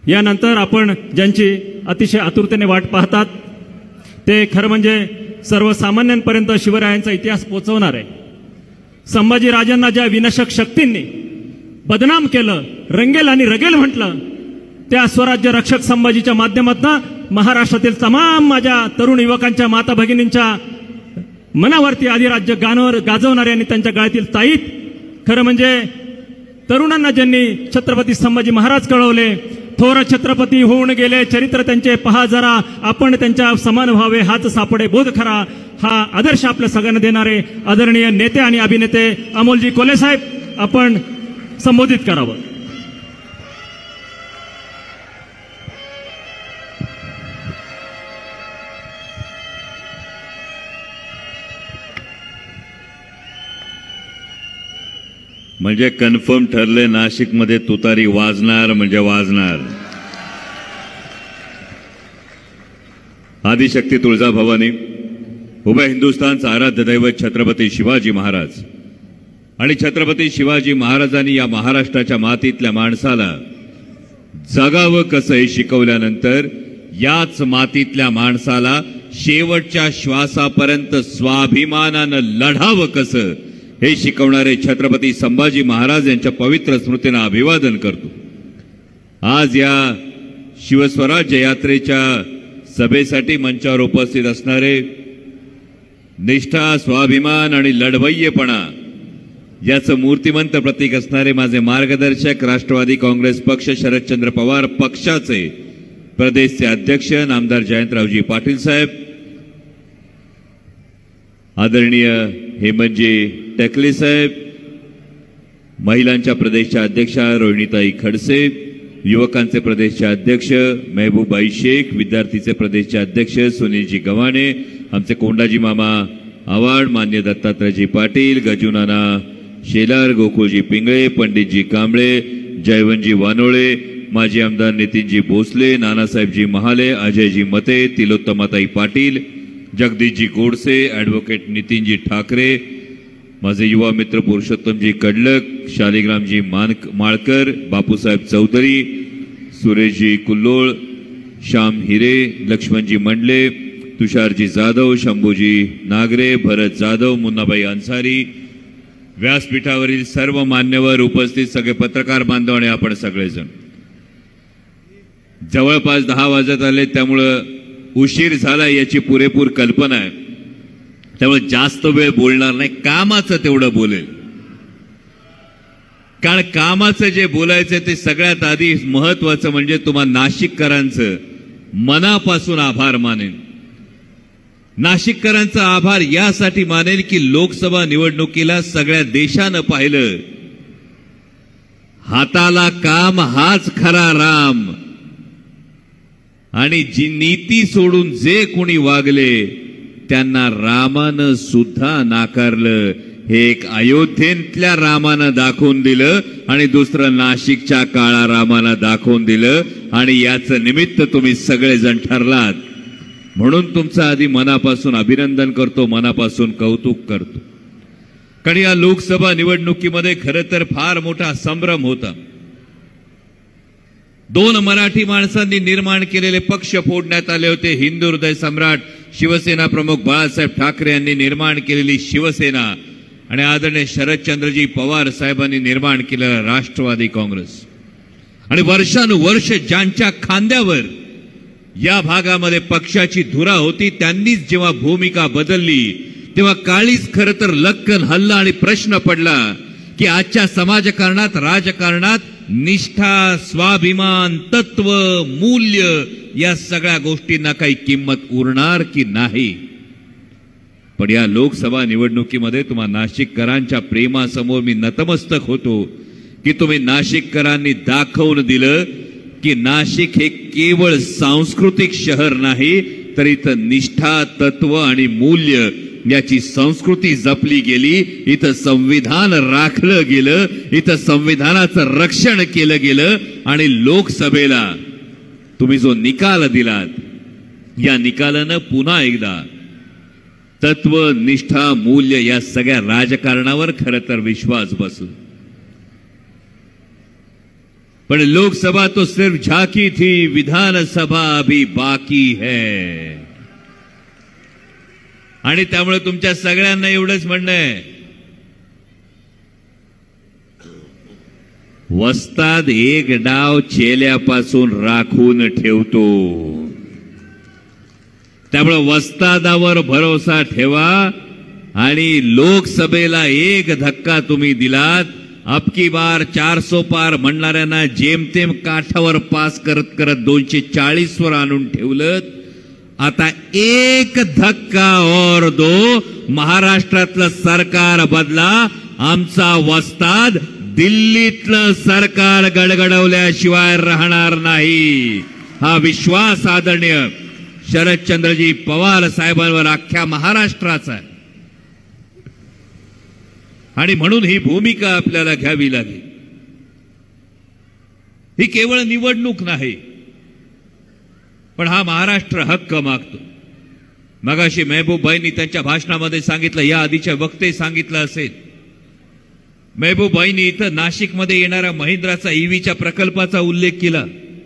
यानंतर आपण ज्यांची अतिशय आतुरतेने वाट पाहतात ते खरं म्हणजे सर्वसामान्यांपर्यंत शिवरायांचा इतिहास पोहोचवणार आहे. संभाजीराजांना ज्या विनाशक शक्तींनी बदनाम केलं, रंगेल आणि रगेल म्हटलं, त्या स्वराज्य रक्षक संभाजीच्या माध्यमातून महाराष्ट्रातील तमाम माझ्या तरुण युवकांच्या माता भगिनींच्या मनावरती अधिराज्य गाजवणारे आणि त्यांच्या गळ्यातील ताईत खरं म्हणजे तरुणांना ज्यांनी छत्रपती संभाजी महाराज कळवले, थोर छत्रपती होऊन गेले चरित्र त्यांचे पहा जरा, आपण त्यांच्या समान व्हावे हाच सापडे बोध खरा, हा आदर्श आपल्या सगळ्यांना देणारे आदरणीय नेते आणि अभिनेते अमोलजी कोल्हे साहेब आपण संबोधित करावं. म्हणजे कन्फर्म ठरले नाशिकमध्ये तुतारी वाजणार म्हणजे वाजणार. आदिशक्ती तुळजाभवानी, उभय हिंदुस्थानचा आराध्य दैवत छत्रपती शिवाजी महाराज आणि छत्रपती शिवाजी महाराजांनी या महाराष्ट्राच्या मातीतल्या माणसाला जगावं कसं हे शिकवल्यानंतर याच मातीतल्या माणसाला शेवटच्या श्वासापर्यंत स्वाभिमानानं लढावं कसं हे शिकवणारे छत्रपती संभाजी महाराज यांच्या पवित्र स्मृतींना अभिवादन करतो. आज या शिवस्वराज्य यात्रेच्या सभेसाठी मंचावर उपस्थित असणारे निष्ठा, स्वाभिमान आणि लढवय्येपणा याचं मूर्तिमंत प्रतीक असणारे माझे मार्गदर्शक राष्ट्रवादी काँग्रेस पक्ष शरदचंद्र पवार पक्षाचे प्रदेशचे अध्यक्ष नामदार जयंतरावजी पाटील साहेब, आदरणीय हेमंतजी टकले साहेब, महिलांच्या प्रदेशच्या अध्यक्षा रोहिणीताई खडसे, युवकांचे प्रदेशचे अध्यक्ष महबूबाई शेख, विद्यार्थीचे प्रदेशचे अध्यक्ष सुनीलजी गव्हाणे, आमचे कोंडाजी मामा आवाड, मान्य दत्तात्रयजी पाटील, गजुनाना शेलार, गोकुळजी पिंगळे, पंडितजी कांबळे, जयवंतजी वानोळे, माजी आमदार नितीनजी भोसले, नानासाहेबजी महाले, अजयजी मते, तिलोत्तमाताई पाटील, जगदीशजी गोडसे, ॲडव्होकेट नितीनजी ठाकरे, माझे युवा मित्र पुरुषोत्तमजी कडलक, शालिग्रामजी माळकर, बापूसाहेब चौधरी, सुरेशजी कुल्लोळ, श्याम हिरे, लक्ष्मणजी मंडले, तुषारजी जाधव, शंभूजी नागरे, भरत जाधव, मुन्नाबाई अन्सारी, व्यासपीठावरील सर्व मान्यवर, उपस्थित सगळे पत्रकार बांधव आणि आपण सगळेजण. जवळपास 10 वाजत आले, त्यामुळं उशीर झाला याची पुरेपूर कल्पना आहे. त्यामुळे जास्त वेळ बोलणार नाही, कामाचं तेवढं बोलेल. कारण कामाचं जे बोलायचं ते सगळ्यात आधी महत्वाचं म्हणजे तुम्हाला नाशिककरांचं मनापासून आभार मानेन. नाशिककरांचा आभार यासाठी मानेल की लोकसभा निवडणुकीला सगळ्या देशानं पाहिलं, हाताला काम हाच खरा राम, आणि जी नीती सोडून जे कोणी वागले त्यांना रामानं सुद्धा नाकारलं. हे एक अयोध्येतल्या रामानं दाखवून दिलं आणि दुसरं नाशिकच्या काळा रामानं दाखवून दिलं, आणि याचं निमित्त तुम्ही सगळेजण ठरलात. म्हणून तुमचं आधी मनापासून अभिनंदन करतो, मनापासून कौतुक करतो. कारण या लोकसभा निवडणुकीमध्ये खरं तर फार मोठा संभ्रम होता. 2 मराठी माणसांनी निर्माण केलेले पक्ष फोडण्यात आले होते. हिंदू हृदय सम्राट शिवसेना प्रमुख बाळासाहेब ठाकरे यांनी निर्माण केलेली शिवसेना आणि आदरणीय शरदचंद्रजी पवार साहेबांनी निर्माण केलेला राष्ट्रवादी काँग्रेस. आणि वर्षानुवर्ष ज्यांच्या खांद्यावर या भागामध्ये पक्षाची धुरा होती त्यांनीच जेव्हा भूमिका बदलली तेव्हा काळीच खरं तर लक्कन हल्ला आणि प्रश्न पडला की आजच्या समाजकारणात, राजकारणात निष्ठा, स्वाभिमान, तत्व, मूल्य या सगळ्या गोष्टींना काही किंमत उरणार की नाही. पण या लोकसभा निवडणुकीमध्ये तुम्हा नाशिककरांच्या प्रेमासमोर मी नतमस्तक होतो की तुम्ही नाशिककरांनी दाखवून दिलं की नाशिक हे केवळ सांस्कृतिक शहर नाही, तर इथं निष्ठा, तत्व आणि मूल्य याची संस्कृती जपली गेली. इथं संविधान राखलं गेलं, इथं संविधानाचं रक्षण केलं गेलं, आणि लोकसभेला तुम्ही जो निकाल दिलात या निकालानं पुन्हा एकदा तत्व, निष्ठा, मूल्य या सगळ्या राजकारणावर खरं तर विश्वास बसला. पण लोकसभा तो सिर्फ झांकी थी, विधानसभा अभी बाकी है. आणि त्यामुळे तुमच्या सगळ्यांना एवढंच म्हणणं आहे, वस्ताद एक डाव चेल्यापासून राखून ठेवतो. त्यामुळे वस्तादावर भरोसा ठेवा आणि लोकसभेला एक धक्का तुम्ही दिलात. अबकी बार 400 पार म्हणणाऱ्यांना जेमतेम काठावर पास करत करत 240 वर आणून ठेवलं. आता एक धक्का और दो, महाराष्ट्रातलं सरकार बदला. आमचा वस्ताद दिल्लीतलं सरकार गडगडवल्याशिवाय राहणार नाही. हा विश्वास आदरणीय शरदचंद्रजी पवार साहेबांवर अख्ख्या महाराष्ट्राचा आहे. आणि म्हणून ही भूमिका आपल्याला घ्यावी लागेल. ही केवळ निवडणूक नाही, पण हा महाराष्ट्र हक्क मागतो. मगाशी मेहबूबाईंनी त्यांच्या भाषणामध्ये सांगितलं, या आधीच्या वक्ते सांगितलं असेल. मेहबूबाईंनी इथं नाशिकमध्ये येणाऱ्या महिंद्राचा ईव्हीच्या प्रकल्पाचा उल्लेख केला.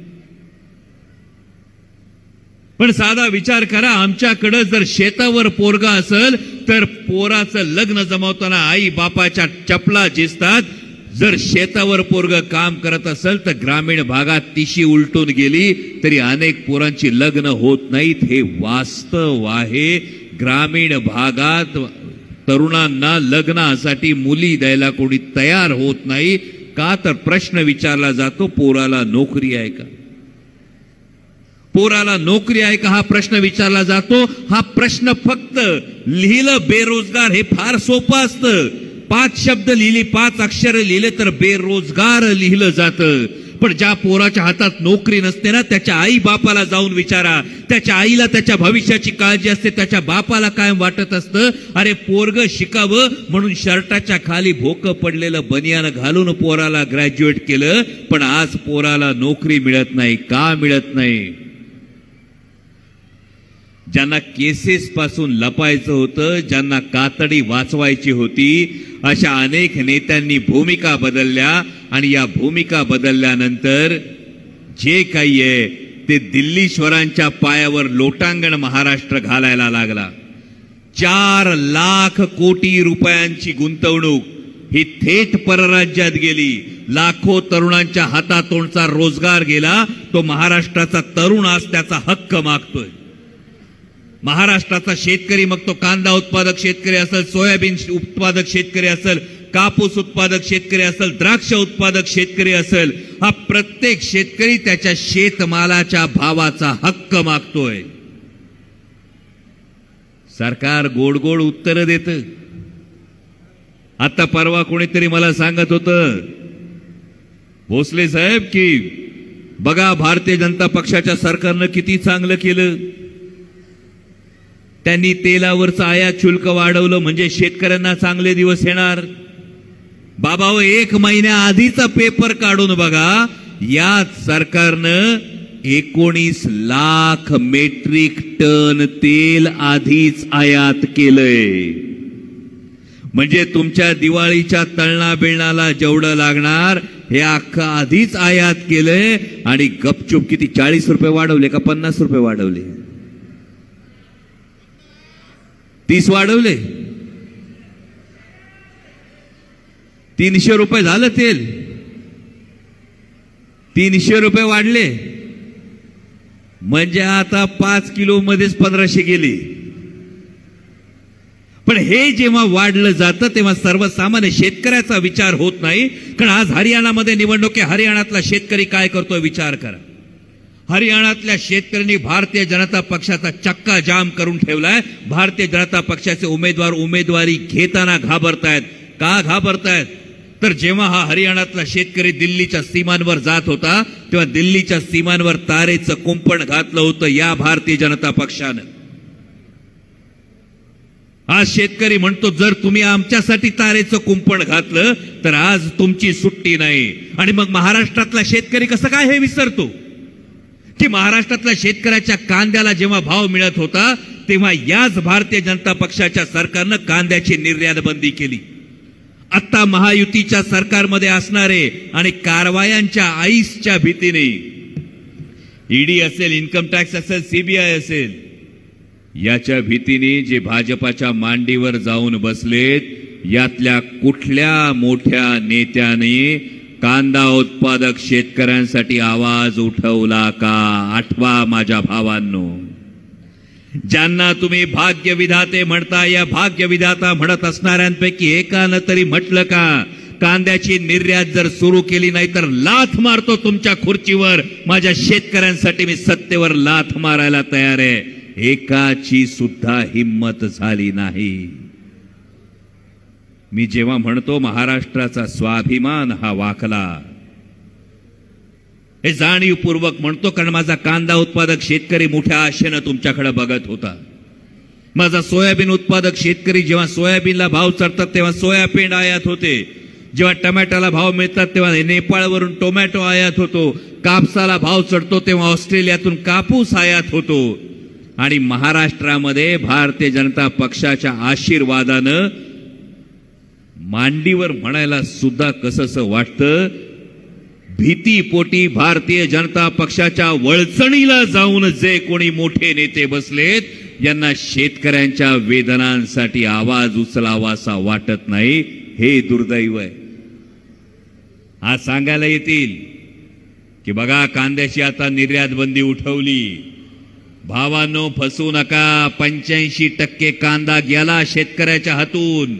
पण साधा विचार करा, आमच्याकडे जर शेतावर पोरगा असेल तर पोराचं लग्न जमवताना आई बापाच्या चपला झिजतात. जर शेतावर पोरग काम करत असेल तर ग्रामीण भागात तिशी उलटून गेली तरी अनेक पोरांची लग्न होत नाहीत. हे वास्तव आहे. ग्रामीण भागात तरुणांना लग्नासाठी मुली द्यायला कोणी तयार होत नाही. का तर प्रश्न विचारला जातो, पोराला नोकरी आहे का? पोराला नोकरी आहे का हा प्रश्न विचारला जातो. हा प्रश्न फक्त लिहिलं बेरोजगार हे फार सोपं असतं. 5 शब्द लिहिली, 5 अक्षर लिहिले तर बेरोजगार लिहिलं जातं. पण ज्या पोराच्या हातात नोकरी नसते ना, त्याच्या आई बापाला जाऊन विचारा. त्याच्या आईला त्याच्या भविष्याची काळजी असते, त्याच्या बापाला कायम वाटत असतं, अरे पोरग शिकावं म्हणून शर्टाच्या खाली भोकं पडलेलं बनियान घालून पोराला ग्रॅज्युएट केलं. पण आज पोराला नोकरी मिळत नाही. का मिळत नाही? ज्यांना केसेस पासून लपायचं होतं, ज्यांना कातडी वाचवायची होती, अशा अनेक नेत्यांनी भूमिका बदलल्या. आणि या भूमिका बदलल्यानंतर जे काही आहे ते दिल्लीश्वरांच्या पायावर लोटांगण महाराष्ट्र घालायला लागला. 4 लाख कोटी रुपयांची गुंतवणूक ही थेट परराज्यात गेली. लाखो तरुणांच्या हातातोंडचा रोजगार गेला. तो महाराष्ट्राचा तरुण आज त्याचा हक्क मागतोय. महाराष्ट्राचा शेतकरी, मग तो कांदा उत्पादक शेतकरी असेल, सोयाबीन उत्पादक शेतकरी असेल, कापूस उत्पादक शेतकरी असेल, द्राक्ष उत्पादक शेतकरी असेल, हा प्रत्येक शेतकरी त्याच्या शेतमालाच्या भावाचा हक्क मागतोय. सरकार गोड गोड उत्तर देतं. आता परवा कोणीतरी मला सांगत होतं, भोसले साहेब, की बघा भारतीय जनता पक्षाच्या सरकारनं किती चांगलं केलं. त्यांनी तेलावरचं आयात शुल्क वाढवलं म्हणजे शेतकऱ्यांना चांगले दिवस येणार. बाबा, 1 महिन्याआधीचा पेपर काढून बघा. याच सरकारनं 19 लाख मेट्रिक टन तेल आधीच आयात केलंय. म्हणजे तुमच्या दिवाळीच्या तळणा बिळणाला जेवढं लागणार हे अख्खं आधीच आयात केलंय. आणि गपचूप किती 40 रुपये वाढवले का 50 रुपये वाढवले? 30 वाढवले. 300 रुपये झालं तेल. 300 रुपये वाढले म्हणजे आता 5 किलो मध्येच 1500 गेले. पण हे जेव्हा वाढलं जातं तेव्हा सर्वसामान्य शेतकऱ्याचा विचार होत नाही. कारण आज हरियाणामध्ये निवडणूक आहे. हरियाणातला शेतकरी काय करतोय विचार करा. हरियाणातल्या शेतकऱ्यांनी भारतीय जनता पक्षाचा चक्का जाम करून ठेवलाय. भारतीय जनता पक्षाचे उमेदवार उमेदवारी घेताना घाबरतायत. का घाबरतायत? तर जेव्हा हा हरियाणातला शेतकरी दिल्लीच्या सीमांवर जात होता तेव्हा दिल्लीच्या सीमांवर तारेचं कुंपण घातलं होतं या भारतीय जनता पक्षानं. आज शेतकरी म्हणतो, जर तुम्ही आमच्यासाठी तारेचं कुंपण घातलं तर आज तुमची सुट्टी नाही. आणि मग महाराष्ट्रातला शेतकरी कसं काय हे विसरतो की महाराष्ट्रातल्या शेतकऱ्याच्या कांद्याला जेव्हा भाव मिळत होता तेव्हा याच भारतीय जनता पक्षाच्या सरकारनं कांद्याची निर्यात बंदी केली. आता महायुतीच्या सरकारमध्ये असणारे आणि कारवायांच्या आईसच्या भीतीने ईडी असेल, इन्कम टॅक्स असेल, सीबीआय असेल, याच्या भीतीने जे भाजपाच्या मांडीवर जाऊन बसलेत, यातल्या कुठल्या मोठ्या नेत्याने कांदा उत्पादक शेतकऱ्यांसाठी आवाज उठवला का? आठवा माझ्या भावांनो. ज्यांना तुम्ही भाग्यविधाते म्हणता, या भाग्यविधाता म्हणत असणाऱ्यांपैकी एकानं तरी म्हटलं का कांद्याची निर्यात जर सुरू केली नाही तर लाथ मारतो तुमच्या खुर्चीवर, माझ्या शेतकऱ्यांसाठी मी सत्तेवर लाथ मारायला तयार आहे? एकाची सुद्धा हिम्मत झाली नाही. मी जेव्हा म्हणतो महाराष्ट्राचा स्वाभिमान हा वाकला, हे जाणीवपूर्वक म्हणतो, कारण माझा कांदा उत्पादक शेतकरी मोठ्या आशेनं तुमच्याकडे बघत होता. माझा सोयाबीन उत्पादक शेतकरी जेव्हा सोयाबीनला भाव चढतात तेव्हा सोयाबीन आयात होते, जेव्हा टोमॅटोला भाव मिळतात तेव्हा नेपाळवरून टोमॅटो आयात होतो, कापसाला भाव चढतो तेव्हा ऑस्ट्रेलियातून कापूस आयात होतो. आणि महाराष्ट्रामध्ये भारतीय जनता पक्षाच्या आशीर्वादानं मांडीवर म्हणायला सुद्धा कसंसं वाटतं, भीतीपोटी भारतीय जनता पक्षाच्या वळचणीला जाऊन जे कोणी मोठे नेते बसलेत, यांना शेतकऱ्यांच्या वेदनांसाठी आवाज उचलावासा वाटत नाही. हे दुर्दैव आहे. आज सांगायला येतील की बघा कांद्याची आता निर्यात बंदी उठवली. भावांनो, फसू नका. 85% कांदा गेला शेतकऱ्याच्या हातून.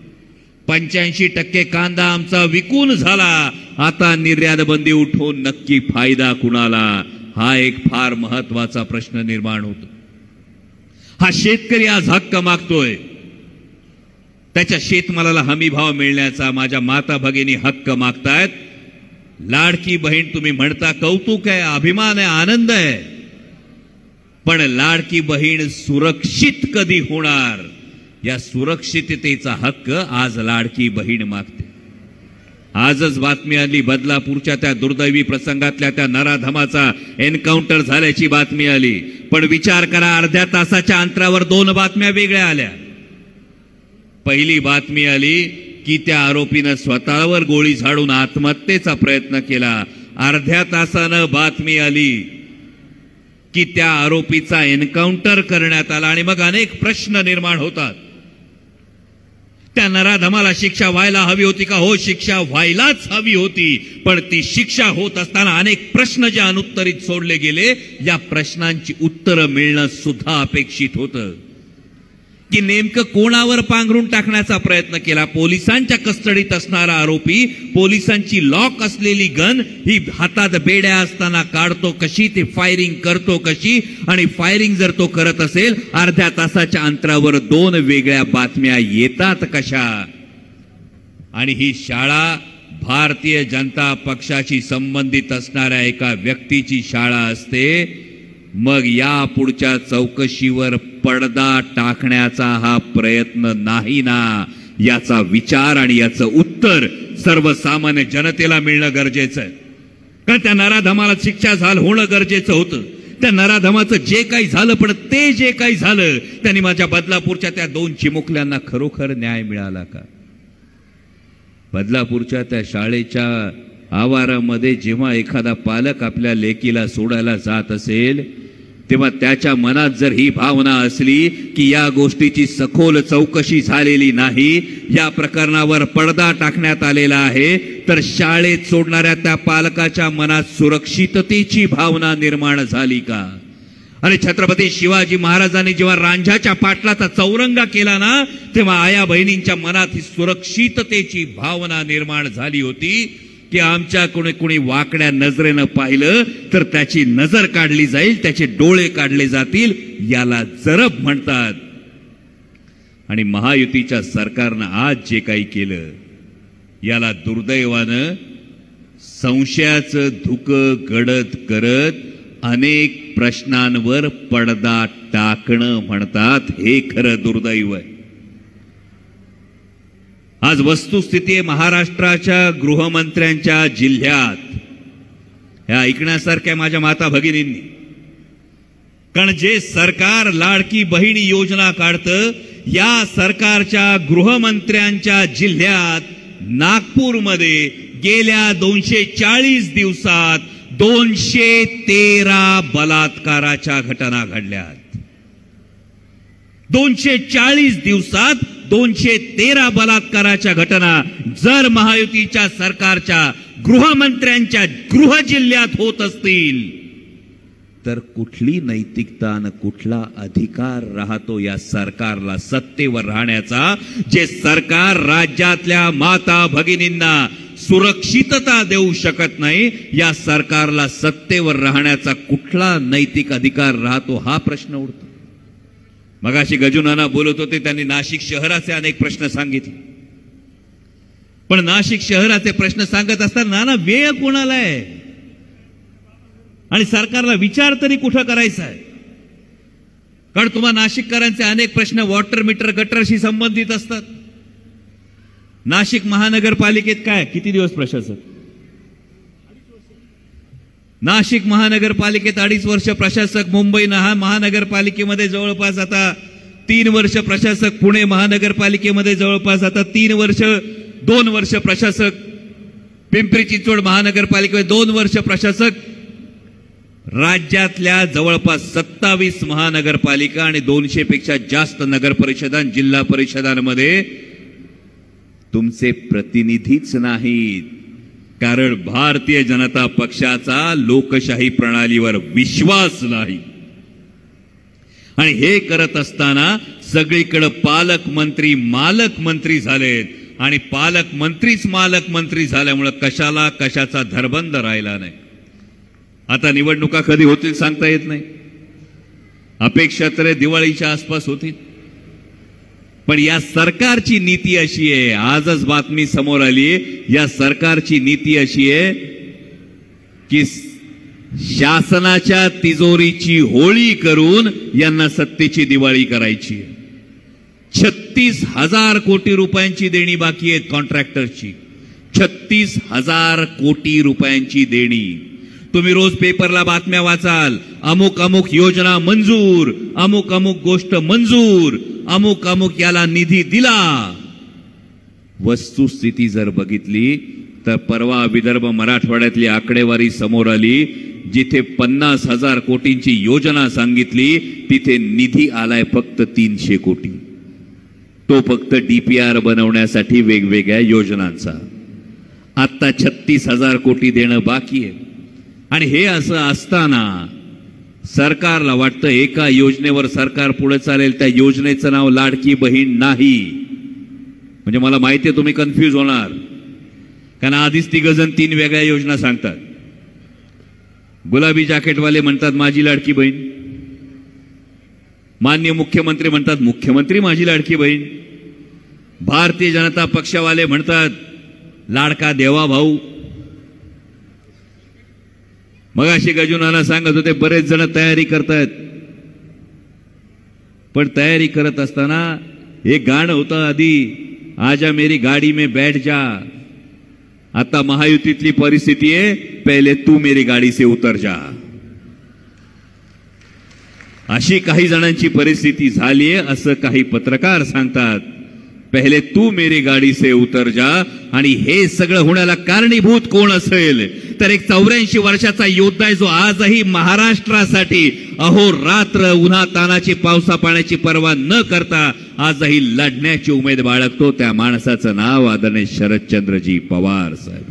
85% कांदा आमचा विकून झाला. आता निर्यात बंदी उठवून नक्की फायदा कुणाला? हा एक फार महत्वाचा प्रश्न निर्माण होतो. हा शेतकरी आज हक्क मागतोय. त्याच्या शेतमालाला हमी भाव मिळण्याचा माझ्या माता भगिनी हक्क मागतायत. लाडकी बहीण तुम्ही म्हणता, कौतुक आहे, अभिमान आहे, आनंद आहे, पण लाडकी बहीण सुरक्षित कधी होणार? या सुरक्षिततेचा हक्क आज लाडकी बहीण मागते. आजच बातमी आली, बदलापूरच्या त्या दुर्दैवी प्रसंगातल्या त्या नराधमाचा एन्काउंटर झाल्याची बातमी आली. पण विचार करा, अर्ध्या तासाच्या अंतरावर 2 बातम्या वेगळ्या आल्या. पहिली बातमी आली की त्या आरोपीनं स्वतःवर गोळी झाडून आत्महत्येचा प्रयत्न केला. अर्ध्या तासानं बातमी आली की त्या आरोपीचा एन्काउंटर करण्यात आला. आणि मग अनेक प्रश्न निर्माण होतात. त्या नराधमाला शिक्षा व्हायला हवी होती का? हो, शिक्षा व्हायलाच हवी होती. पण ती शिक्षा होत असताना अनेक प्रश्न जे अनुत्तरित सोडले गेले, या प्रश्नांची उत्तरं मिळणं सुद्धा अपेक्षित होतं. की नेमकं कोणावर पांघरून टाकण्याचा प्रयत्न केला? पोलिसांच्या कस्टडीत असणारा आरोपी पोलिसांची लॉक असलेली गन ही हातात बेड्या असताना काढतो कशी, ते फायरिंग करतो कशी, आणि फायरिंग जर तो करत असेल अर्ध्या तासाच्या अंतरावर 2 वेगळ्या बातम्या येतात कशा? आणि ही शाळा भारतीय जनता पक्षाशी संबंधित असणाऱ्या एका व्यक्तीची शाळा असते. मग या पुढच्या चौकशीवर पडदा टाकण्याचा हा प्रयत्न नाही ना, याचा विचार आणि याचं उत्तर सर्वसामान्य जनतेला मिळणं गरजेचं आहे. कारण त्या नराधमाला शिक्षा होणं गरजेचं होतं. त्या नराधमाचं जे काही झालं, पण ते जे काही झालं त्यांनी माझ्या बदलापूरच्या त्या 2 चिमुकल्यांना खरोखर न्याय मिळाला का? बदलापूरच्या त्या शाळेच्या आवारामध्ये जेव्हा एखादा पालक आपल्या लेकीला सोडायला जात असेल, तेव्हा त्याच्या मनात जर ही भावना असली की या गोष्टीची सखोल चौकशी झालेली नाही, या प्रकरणावर पडदा टाकण्यात आलेला आहे, तर शाळेत सोडणाऱ्या त्या पालकाच्या मनात सुरक्षिततेची भावना निर्माण झाली का? आणि छत्रपती शिवाजी महाराजांनी जेव्हा रांझ्याच्या पाटलाचा चौरंगा केला ना, तेव्हा आया बहिणींच्या मनात ही सुरक्षिततेची भावना निर्माण झाली होती की आमच्या कोणी वाकड्या नजरेनं पाहिलं तर त्याची नजर काढली जाईल, त्याचे डोळे काढले जातील. याला जरब म्हणतात. आणि महायुतीच्या सरकारनं आज जे काही केलं, याला दुर्दैवानं संशयाचं धुकं गडद करत अनेक प्रश्नांवर पडदा टाकणं म्हणतात. हे खरं दुर्दैव आहे. आज वस्तुस्थिती आहे महाराष्ट्राच्या गृहमंत्र्यांच्या जिल्ह्यात, ह्या ऐकण्यासारख्या माझ्या माता भगिनींनी. कारण जे सरकार लाडकी बहीण योजना काढतं, या सरकारच्या गृहमंत्र्यांच्या जिल्ह्यात नागपूरमध्ये गेल्या 240 दिवसात 213 बलात्काराच्या घटना घडल्यात। 240 दिवसात 213 बलात्काराच्या घटना जर महायुतीच्या सरकारच्या गृहमंत्र्यांच्या गृह जिल्ह्यात होत असतील तर कुठली नैतिकता आणि कुठला अधिकार राहतो या सरकारला सत्तेवर राहण्याचा, जे सरकार राज्यातल्या माता भगिनींना सुरक्षितता देऊ शकत नाही, या सरकारला सत्तेवर राहण्याचा कुठला नैतिक अधिकार राहतो हा प्रश्न उठतो। मगाशी गजुनाना बोलत होते, त्यांनी नाशिक शहराचे अनेक प्रश्न सांगितले, पण नाशिक शहराचे प्रश्न सांगत असताना नाना वेळ कोणाला आहे आणि सरकारला विचार तरी कुठं करायचा आहे? कारण तुम्हाला नाशिककरांचे अनेक प्रश्न वॉटर मीटर गटरशी संबंधित असतात। नाशिक महानगरपालिकेत काय किती दिवस प्रशासक? नाशिक महानगरपालिकेत 2.5 वर्ष प्रशासक, मुंबई महानगरपालिकेमध्ये जवळपास आता 3 वर्ष प्रशासक, पुणे महानगरपालिकेमध्ये जवळपास आता 2 वर्ष प्रशासक, पिंपरी चिंचवड महानगरपालिकेमध्ये 2 वर्ष प्रशासक, राज्यातल्या जवळपास 27 महानगरपालिका आणि 200 पेक्षा जास्त नगर परिषदा, जिल्हा परिषदांमध्ये तुमचे प्रतिनिधीच नाहीत, कारण भारतीय जनता पक्षाचा लोकशाही प्रणालीवर विश्वास नाही। आणि हे करत असताना सगळीकडे पालकमंत्री मालकमंत्री झालेत आणि पालकमंत्रीच मालकमंत्री झाल्यामुळे कशाला कशाचा धरबंध राहिला नाही। आता निवडणुका कधी होतील सांगता येत नाही, अपेक्षा तर दिवाळीच्या आसपास होतील, पण या सरकारची नीती अशी आहे, आजच बातमी समोर आली, या सरकारची नीती अशी आहे की शासनाच्या तिजोरीची होळी करून यांना सत्तेची दिवाळी करायची। 36,000 कोटी रुपयांची देणी बाकी आहेत कॉन्ट्रॅक्टरची, 36,000 कोटी रुपयांची देणी। तुम्ही रोज पेपरला बातम्या वाचाल, अमुक अमुक योजना मंजूर, अमुक अमुक गोष्ट मंजूर, अमुक अमुक याला निधी दिला। वस्तुस्थिती जर बघितली तर परवा विदर्भ मराठवाड्यातली आकडेवारी समोर आली, जिथे 50,000 कोटींची योजना सांगितली तिथे निधी आलाय फक्त 300 कोटी, तो फक्त डीपीआर बनवण्यासाठी वेगवेगळ्या योजनांचा। आता 36,000 कोटी देणं बाकी आहे। आणि हे असं असताना सरकारला वाटतं एका योजनेवर सरकार पुढे चालेल, त्या योजनेचं नाव लाडकी बहीण नाही। म्हणजे मला माहिती आहे तुम्ही कन्फ्यूज होणार, कारण आधीच 3 जण 3 वेगळ्या योजना सांगतात। गुलाबी जॅकेटवाले म्हणतात माझी लाडकी बहीण, माननीय मुख्यमंत्री म्हणतात मुख्यमंत्री माझी लाडकी बहीण, भारतीय जनता पक्षवाले म्हणतात लाडका देवा भाऊ। मग अशी गजुनाना सांगत होते बरेच जण तयारी करतायत, पण तयारी करत असताना एक गाणं होतं आधी, आजा मेरी गाडी में बैठ जा। आता महायुतीतली परिस्थिती आहे, पहिले तू मेरी गाडी से उतर जा, अशी काही जणांची परिस्थिती झाली आहे असं काही पत्रकार सांगतात। पहिले तू मेरी गाडी से उतर जा। आणि हे सगळं होण्याला कारणीभूत कोण असेल तर एक 84 वर्षाचा योद्धा आहे, जो आजही महाराष्ट्रासाठी अहोरात्र उन्हा तानाची पावसा पाण्याची पर्वा न करता आजही लढण्याची उमेद बाळगतो। त्या माणसाचं नाव आदरणीय शरदचंद्रजी पवार साहेब।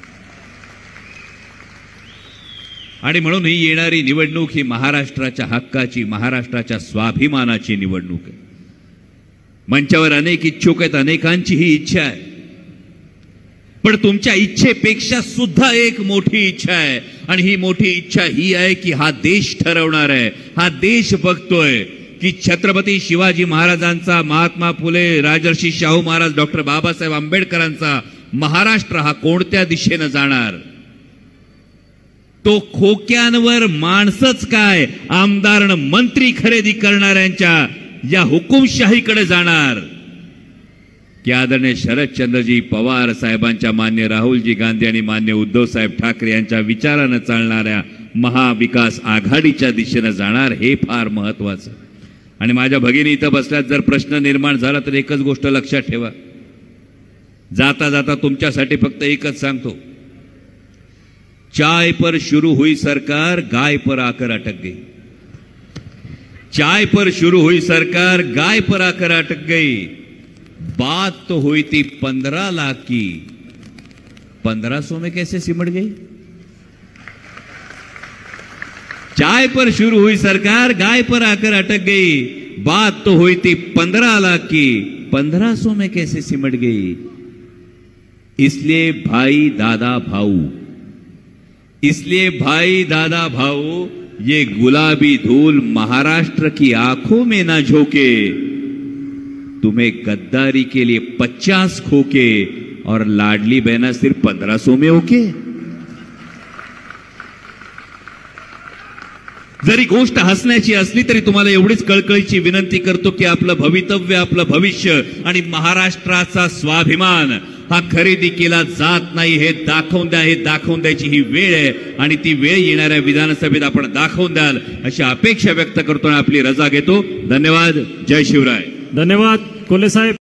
आणि म्हणून ही येणारी निवडणूक ही महाराष्ट्राच्या हक्काची, महाराष्ट्राच्या स्वाभिमानाची निवडणूक आहे। मंचावर अनेक इच्छुक आहेत, अनेकांची ही इच्छा आहे, पण तुमच्या इच्छेपेक्षा सुद्धा एक मोठी इच्छा आहे, आणि ही मोठी इच्छा ही आहे की हा देश ठरवणार आहे, हा देश बघतोय की छत्रपती शिवाजी महाराजांचा, महात्मा फुले, राजर्षी शाहू महाराज, डॉक्टर बाबासाहेब आंबेडकरांचा महाराष्ट्र हा कोणत्या दिशेने जाणार। तो खोक्यांवर माणसंच काय, आमदार मंत्री खरेदी करणाऱ्यांच्या या हुकुमशाहीकडे जाणार की आदरणीय शरदचंद्रजी पवार साहेबांच्या, मान्य राहुलजी गांधी आणि मान्य उद्धव साहेब ठाकरे यांच्या विचारानं चालणाऱ्या महाविकास आघाडीच्या दिशेने जाणार, हे फार महत्वाचं। आणि माझ्या भगिनी इथं बसल्यात, जर प्रश्न निर्माण झाला तर एकच गोष्ट लक्षात ठेवा, जाता जाता तुमच्यासाठी फक्त एकच सांगतो, चाय पर शुरू हुई सरकार, गाय पर आकर अटक गई। चाय पर शुरू हुई सरकार, गाय पर आकर अटक गई। बात तो हुई थी 15 लाख की, 1500 में कैसे सिमट गई? चाय पर शुरू हुई सरकार, गाय पर आकर अटक गई। बात तो हुई थी 15 लाख की, 1500 में कैसे सिमट गई? इसलिए भाई दादा भाऊ, इसलिए भाई दादा भाऊ, ये गुलाबी धूल महाराष्ट्र की आंखों में ना झोंके। तुम्हें गद्दारी के लिए 50 खोके और लाडली बहना सिर्फ 1500 में ओके। जरी गोष्ट हसण्याची असली तरी तुम्हाला एवढीच कळकळीची विनंती करतो की आपलं भवितव्य, आपलं भविष्य आणि महाराष्ट्राचा स्वाभिमान हा खरेदी केला जात नाही, हे दाखवून द्या। हे दाखवून द्यायची ही वेळ आहे आणि ती वेळ येणाऱ्या विधानसभेत आपण दाखवून द्याल अशी अपेक्षा व्यक्त करतो आणि आपली रजा घेतो। धन्यवाद। जय शिवराय। धन्यवाद कोल्हे साहेब।